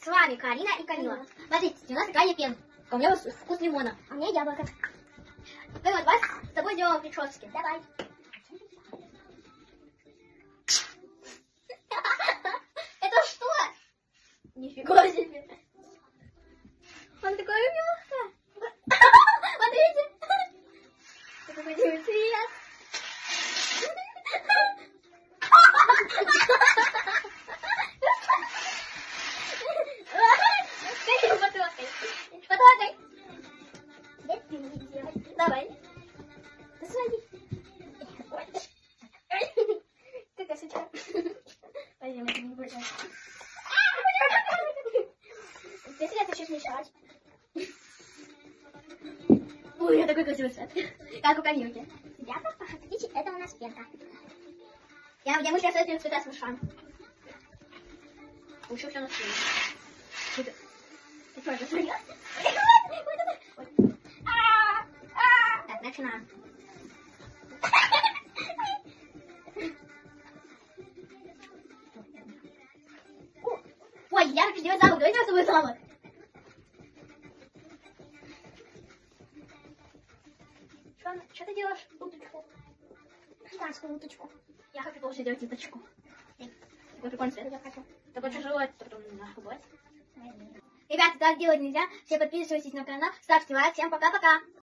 вами Карина и Камила. Смотрите, у нас такая пена. У меня вкус лимона. А у меня яблоко. Мы вот вас с тобой делаем прически. Давай. Это что? Нифига себе. Он такой милый. Смотрите. Какой цвет. Фотографий. Давай. Посмотри. Какая сучка. Пойдем, это не будет. Если я хочу смешать. Ой, я такой красивый цвет. Как у Камилки. Ребята, посмотрите, это у нас пенка. Мы сейчас этим цвета смешаем. Еще все на свете. Ты что, это серьезно? Так, начинаем. Ой, я хочу сделать замок. Давайте я с тобой замок. Что ты делаешь? Уточку. Гигантскую уточку. Я хочу тоже сделать уточку. Такой прикольный цвет. Я хочу. Такой тяжелый, потом на худой. Ребята, так делать нельзя. Все подписывайтесь на канал, ставьте лайк. Всем пока-пока.